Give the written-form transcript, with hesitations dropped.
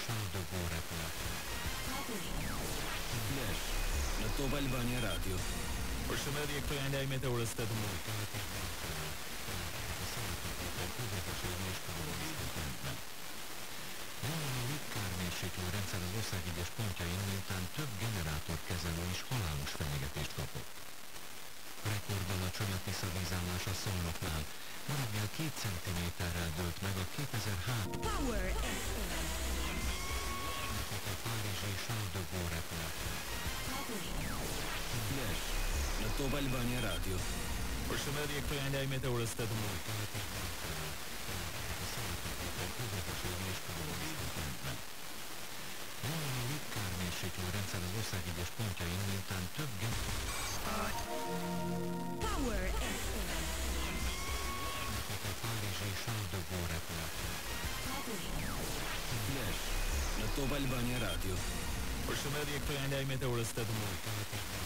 Charles de Gaulle repülete. Flash, la tua Albania Radio. Përshëndetje, këto janë lajmet e orës 18. Kármérsék rendszeren az ország egyes pontjain, miután több generátorkezelő is halálos fenyegetést kapott. Rekordalacsony a Tisza-vízállás a Szolnoknál. Ma reggel 2 centiméterrel dőlt meg a 2003. Power FM. A párizsi Charles de Gaulle repülete. Flash, la tua Albania Radio. Përshëndetje, këto janë lajmet e orës 18. Kármérséklő rendszer az ország egyes pontjain, miután több Power FM. A párizsi Charles de Gaulle repülete. Flash, la tua Albania Radio. Përshëndetje, këto janë lajmet e orës 18.